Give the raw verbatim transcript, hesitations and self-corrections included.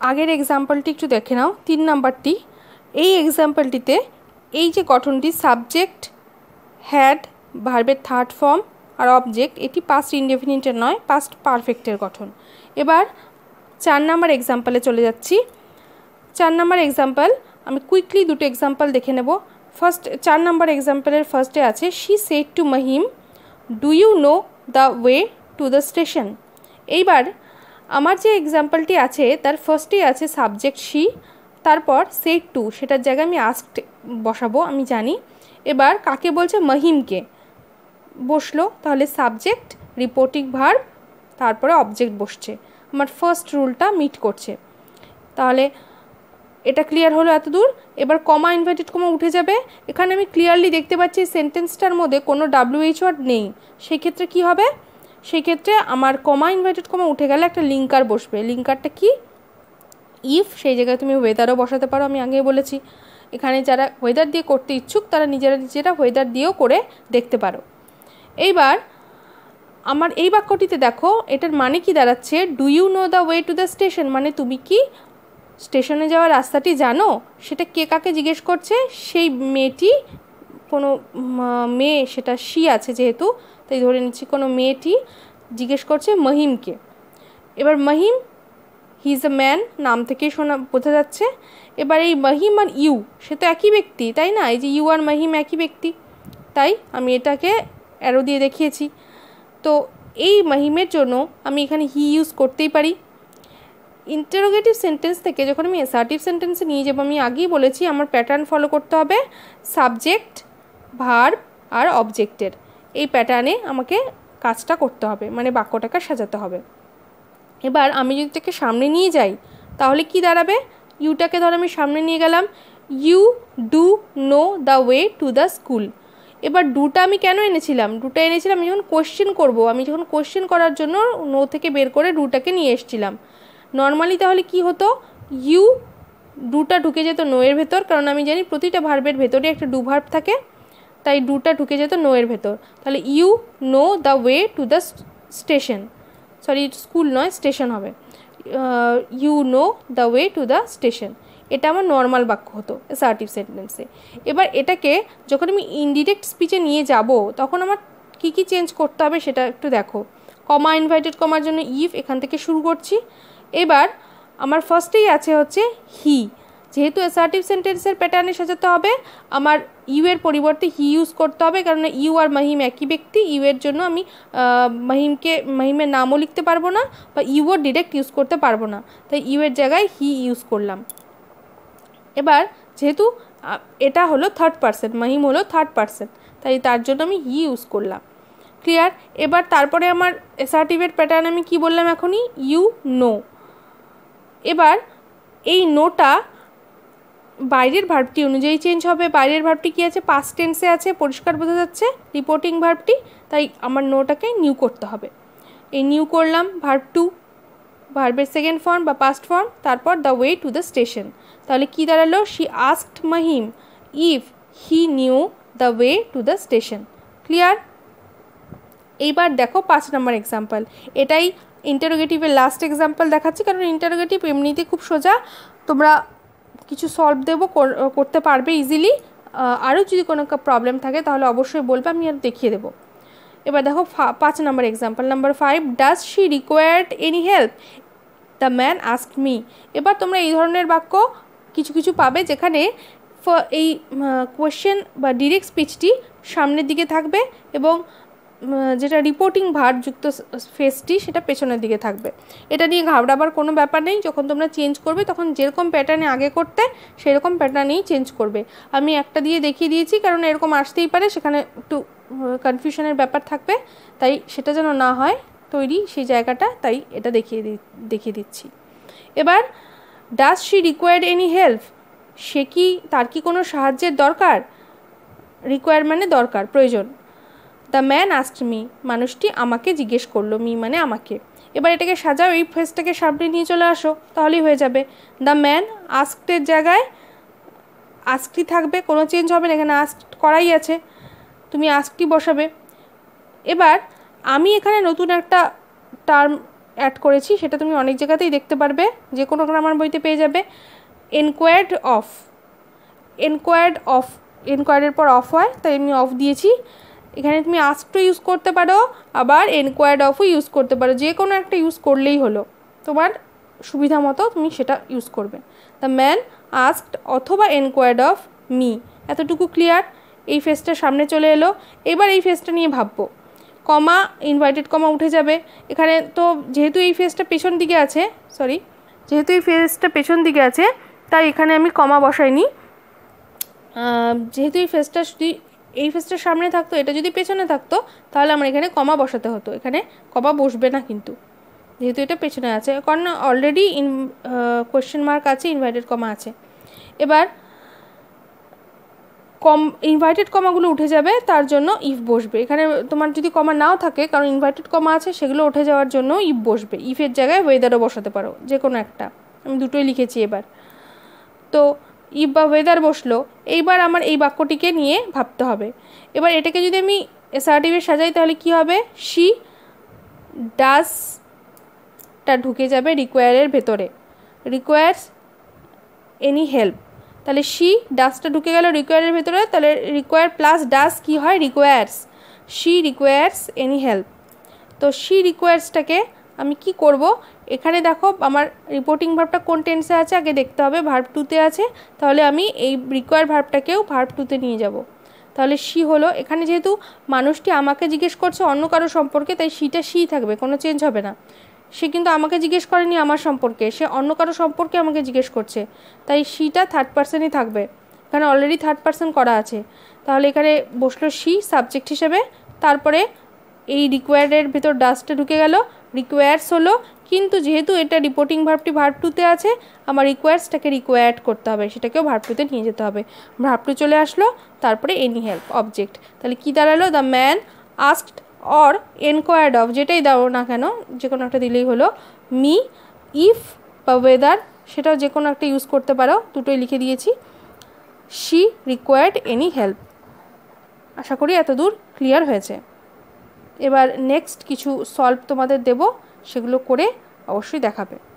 আগের এক্সাম্পলটি একটু দেখে নাও, তিন নাম্বারটি। এই এক্সাম্পলটিতে এই যে গঠনটি সাবজেক্ট হ্যাড ভার্বের থার্ড ফর্ম আর অবজেক্ট, এটি পাস্ট ইনডেফিনিটের নয়, পাস্ট পারফেক্টের গঠন। এবার চার নাম্বার এক্সাম্পলে চলে যাচ্ছি। চার নাম্বার এক্সাম্পল আমি কুইকলি দুটো এক্সাম্পল দেখে নেব। ফার্স্ট চার নাম্বার এক্সাম্পলের ফার্স্টে আছে she said to Mahim do you know the way to the station. এইবার আমার যে এক্সাম্পলটি আছে তার ফার্স্টেই আছে সাবজেক্ট শি, তারপর সেড টু, সেটার জায়গায় আমি আস্কড বসাবো, আমি জানি। এবার কাকে বলছে? মহিমকে বসলো, তাহলে সাবজেক্ট রিপোর্টিং ভার্ব তারপরে অবজেক্ট বসছে, আমার ফার্স্ট রুলটা মিট করছে। তাহলে এটা ক্লিয়ার হলো এত দূর। এবার কমা ইনভার্টেড কমা উঠে যাবে। এখানে আমি ক্লিয়ারলি দেখতে পাচ্ছি সেন্টেন্সটার মধ্যে কোনো ডাব্লিউএইচ ওয়ার্ড নেই, সেই ক্ষেত্রে কী হবে? সেই ক্ষেত্রে আমার কমা ইনভার্টেড কমা উঠে গেলে একটা লিঙ্কার বসবে। লিঙ্কারটা কি? ইফ। সেই জায়গায় তুমি ওয়েদারও বসাতে পারো, আমি আগেই বলেছি। এখানে যারা ওয়েদার দিয়ে করতে ইচ্ছুক তারা নিজেরা নিজেরা ওয়েদার দিয়েও করে দেখতে পারো। এইবার আমার এই বাক্যটিতে দেখো এটার মানে কি দাঁড়াচ্ছে? Do you know the way to the station, মানে তুমি কি স্টেশনে যাওয়ার রাস্তাটি জানো? সেটা কে কাকে জিজ্ঞেস করছে? সেই মেয়েটি, কোনো মেয়ে, সেটা শি আছে যেহেতু তাই ধরে নিচ্ছি কোনো মেয়েটি জিজ্ঞেস করছে মহিমকে। এবার Mahim, he is a man, নাম থেকেই শোনা বোঝা যাচ্ছে। এবার এই মহিম আর ইউ সে তো একই ব্যক্তি, তাই না? এই যে ইউ আর মহিম একই ব্যক্তি, তাই আমি এটাকে অ্যারো দিয়ে দেখিয়েছি। তো এই মহিমের জন্য আমি এখানে হি ইউজ করতেই পারি। ইন্টারোগেটিভ সেন্টেন্স থেকে যখন আমি অ্যাসার্টিভ সেন্টেন্সে নিয়ে যাবো, আমি আগেই বলেছি আমার প্যাটার্ন ফলো করতে হবে সাবজেক্ট ভার্ব আর অবজেক্টের। এই প্যাটার্নে আমাকে কাজটা করতে হবে, মানে বাক্যটাকে সাজাতে হবে। এবার আমি যদি তাকে সামনে নিয়ে যাই তাহলে কি দাঁড়াবে? ইউটাকে ধর আমি সামনে নিয়ে গেলাম, you do know the way to the school. এবার ডুটা আমি কেন এনেছিলাম? ডুটা এনেছিলাম আমি যখন কোয়েশ্চেন করব, আমি যখন কোয়েশ্চেন করার জন্য নো থেকে বের করে ডুটাকে নিয়ে এসেছিলাম। নর্মালি তাহলে কি হতো? ইউ ডুটা ঢুকে যেত নো এর ভেতর, কারণ আমি জানি প্রতিটা ভার্বের ভেতরে একটা ডু ভার্ব থাকে, তাই ডুটা ঢুকে যেত নো এর ভেতর। তাহলে you know the way to the station, sorry school নয় স্টেশন হবে, you know the way to the station. এটা আমার নর্মাল বাক্য হতো অ্যাসার্টিভ সেন্টেন্সে। এবার এটাকে যখন আমি ইনডিরেক্ট স্পিচে নিয়ে যাব তখন আমার কি কি চেঞ্জ করতে হবে সেটা একটু দেখো। কমা ইনভার্টেড কমার জন্য ইফ, এখান থেকে শুরু করছি। এবার আমার ফার্স্টেই আছে হচ্ছে হি, যেহেতু অ্যাসার্টিভ সেন্টেন্সের প্যাটার্নে সাজাতে হবে আমার ইউ এর পরিবর্তে হি ইউজ করতে হবে, কারণ ইউ আর মহিম একই ব্যক্তি। ইউ এর জন্য আমি মহিমকে, মহিমের নামও লিখতে পারবো না বা ইউও ডিরেক্ট ইউজ করতে পারবো না, তাই ইউ এর জায়গায় হি ইউজ করলাম। এবার যেহেতু এটা হলো থার্ড পারসন, মহিম হলো থার্ড পারসন, তাই তার জন্য আমি হি ইউজ করলাম। ক্লিয়ার? এবার তারপরে আমার অ্যাসার্টিভের প্যাটার্ন আমি কি বললাম এখনই? You know. এবার এই নোটা বাইরের ভার্বটি অনুযায়ী চেঞ্জ হবে। বাইরের ভার্বটি কি আছে? পাস্ট টেন্সে আছে, পরিষ্কার বোঝা যাচ্ছে রিপোর্টিং ভার্বটি, তাই আমার নোটাকে নিউ করতে হবে। এই নিউ করলাম ভার্ব টু, ভার্বের সেকেন্ড ফর্ম বা পাস্ট ফর্ম, তারপর the way to the station. তাহলে কি দাঁড়ালো? She asked Mahim if he knew the way to the station. Clear? এইবার দেখো পাঁচ নম্বর এক্সাম্পল। এটাই ইন্টারোগেটিভের লাস্ট এক্সাম্পল দেখাচ্ছি, কারণ ইন্টারোগেটিভ এমনিতে খুব সোজা, তোমরা কিছু সলভ দেবো, করতে পারবে ইজিলি। আরও যদি কোনো প্রবলেম থাকে তাহলে অবশ্যই বলবে, আমি আর দেখিয়ে দেবো। এবার দেখো পাঁচ number example number five, does she required any help? The man asked me. এবার তোমরা এই ধরনের বাক্য কিছু কিছু পাবে যেখানে এই কোয়েশ্চেন বা ডিরেক্ট স্পিচটি সামনের দিকে থাকবে এবং যেটা রিপোর্টিং ভার্ব যুক্ত ফেসটি সেটা পেছনের দিকে থাকবে। এটা নিয়ে ঘাবড়াবার কোনো ব্যাপার নেই, যখন তোমরা চেঞ্জ করবে তখন যেরকম প্যাটার্নে আগে করতে সেরকম প্যাটার্নেই চেঞ্জ করবে। আমি একটা দিয়ে দেখিয়ে দিয়েছি কারণ এরকম আসতেই পারে, সেখানে একটু কনফিউশনের ব্যাপার থাকবে, তাই সেটা যেন না হয় তৈরি সেই জায়গাটা, তাই এটা দেখিয়ে দেখিয়ে দিচ্ছি। এবার does she required any help? সে কি, তার কি কোনো সাহায্যের দরকার? রিকোয়ার মানে দরকার, প্রয়োজন। দ্য ম্যান আস্কড মি, মানুষটি আমাকে জিজ্ঞেস করলো, মি মানে আমাকে। এবার এটাকে সাজাও, এই ফেসটাকে সামনে নিয়ে চলে আসো, তাহলেই হয়ে যাবে। দ্য ম্যান আস্কডের জায়গায় আস্কটি থাকবে, কোনো চেঞ্জ হবে না, এখানে আস্ক করাই আছে, তুমি আস্কটি বসাবে। এবার আমি এখানে নতুন একটা টার্ম অ্যাড করেছি সেটা তুমি অনেক জায়গাতেই দেখতে পারবে, যে কোনো গ্রামার বইতে পেয়ে যাবে। এনকোয়ার্ড অফ, এনকোয়ার্ড অফ, এনকোয়ার্ডের পর অফ হয় তাই আমি অফ দিয়েছি। এখানে তুমি আস্কড ইউজ করতে পারো, আবার এনকোয়ার্ড অফও ইউজ করতে পারো, যে কোনো একটা ইউজ করলেই হলো, তোমার সুবিধা মতো তুমি সেটা ইউজ করবে। দ্য ম্যান আস্কড অথবা এনকোয়ার্ড অফ মি, এতটুকু ক্লিয়ার। এই ফেসটা সামনে চলে এলো, এবার এই ফেসটা নিয়ে ভাববো। কমা, ইনভার্টেড কমা উঠে যাবে এখানে, তো যেহেতু এই ফেসটা পেছন দিকে আছে, সরি যেহেতু এই ফেসটা পেছন দিকে আছে তাই এখানে আমি কমা বসাইনি। যেহেতু এই ফেসটা যদি এই ফেসটার সামনে থাকতো, এটা যদি পেছনে থাকতো তাহলে আমার এখানে কমা বসাতে হতো, এখানে কমা বসবে না কিন্তু, যেহেতু এটা পেছনে আছে, কারণ অলরেডি ইন কোয়েশ্চেন মার্ক আছে, ইনভার্টেড কমা আছে। এবার কম ইনভার্টেড কমাগুলো উঠে যাবে, তার জন্য ইফ বসবে। এখানে তোমার যদি কমা নাও থাকে, কারণ ইনভার্টেড কমা আছে, সেগুলো উঠে যাওয়ার জন্য ইফ বসবে। ইফের জায়গায় ওয়েদারও বসাতে পারো, যে কোনো একটা, আমি দুটোই লিখেছি এবার। তো ইফ বা ওয়েদার বসলো, এইবার আমার এই বাক্যটিকে নিয়ে ভাবতে হবে। এবার এটাকে যদি আমি অ্যাসার্টিভে সাজাই তাহলে কি হবে, শি ডাসটা ঢুকে যাবে রিকোয়ারের ভেতরে, রিকোয়ার্স এনি হেল্প, তাহলে শি ডাসটা ঢুকে গেল রিকোয়ারের ভেতরে, তাহলে রিকোয়ার প্লাস ডাস কি হয়, requires, she requires any help. তো শি রিকোয়ার্সটাকে আমি কি করব, এখানে দেখো আমার রিপোর্টিং ভার্বটা কোন টেন্সে আছে আগে দেখতে হবে, ভার্ব টুতে আছে, তাহলে আমি এই রিকোয়ার ভার্বটাকেও ভার্ব টুতে নিয়ে যাব। তাহলে শি হলো, এখানে যেহেতু মানুষটি আমাকে জিজ্ঞেস করছে অন্য কারো সম্পর্কে, তাই শিটা শি থাকবে, কোনো চেঞ্জ হবে না। সে কিন্তু আমাকে জিজ্ঞেস করেনি আমার সম্পর্কে, সে অন্য কারো সম্পর্কে আমাকে জিজ্ঞেস করছে, তাই শিটা থার্ড পার্সনই থাকবে, এখানে অলরেডি থার্ড পার্সন করা আছে। তাহলে এখানে বসলো শি সাবজেক্ট হিসেবে, তারপরে এই রিকোয়ার্ডের ভিতর ডাসটা ঢুকে গেল, রিকোয়ার্স হলো, কিন্তু যেহেতু এটা রিপোর্টিং ভার্বটি ভার্ব টুতে আছে, আমার রিকোয়ার্সটাকে রিকোয়ার্ড করতে হবে, সেটাকেও ভার্ব টুতে নিয়ে যেতে হবে। ভার্ব টু চলে আসলো, তারপরে এনি হেল্প অবজেক্ট, তাহলে কী দাঁড়ালো, the man asked or enquired of, যেটাই দাও না কেন যে কোনো একটা দিলেই হলো, মি ইফ বা ওয়েদার, সেটাও যে কোনো একটা ইউজ করতে পারো, দুটোই লিখে দিয়েছি, শি রিকোয়ার্ড এনি হেল্প। আশা করি এতদূর ক্লিয়ার হয়েছে। এবার নেক্সট কিছু সলভ তোমাদের দেব, সেগুলো করে অবশ্যই দেখাবে।